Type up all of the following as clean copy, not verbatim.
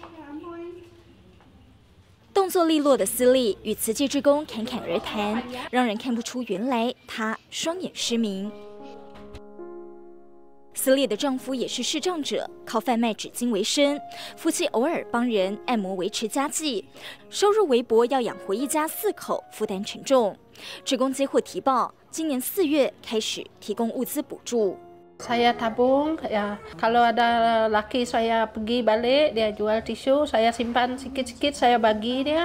动作利落的斯利与慈济志工侃侃而谈，让人看不出原来她双眼失明。斯利的丈夫也是视障者，靠贩卖纸巾为生，夫妻偶尔帮人按摩维持家计，收入微薄，要养活一家4口，负担沉重。志工接获提报，今年4月开始提供物资补助。 Saya tabung, ya kalau ada laki saya pergi balik, dia jual tisu, saya simpan sikit-sikit, saya bagi dia,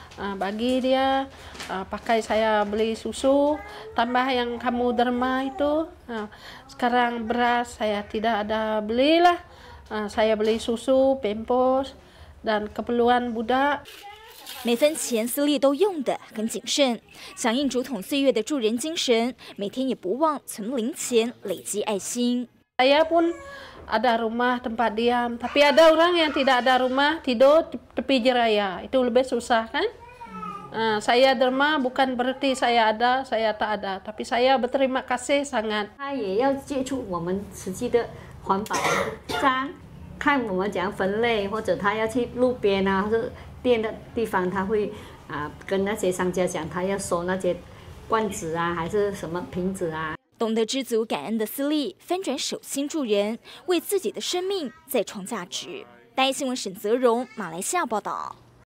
pakai saya beli susu, tambah yang kamu derma itu. Sekarang beras saya tidak ada belilah, saya beli susu, pampers, dan keperluan budak. 每分钱斯利都用得很谨慎，响应竹筒岁月的助人精神，每天也不忘存零钱，累积爱心。 Saya pun ada rumah tempat diam, tapi ada orang yang tidak ada rumah tidur tepi jeraya, itu lebih susah kan? Saya derma bukan berarti saya ada, saya tak ada, tapi saya berterima kasih sangat. 他也要接触我们慈济的环保章，看我们怎样分类，或者他要去路边啊，或者 店的地方，他会跟那些商家讲，他要收那些罐子啊，还是什么瓶子啊。 懂得知足感恩的斯利，翻转手心助人，为自己的生命再创价值。大爱新闻沈泽荣，马来西亚报道。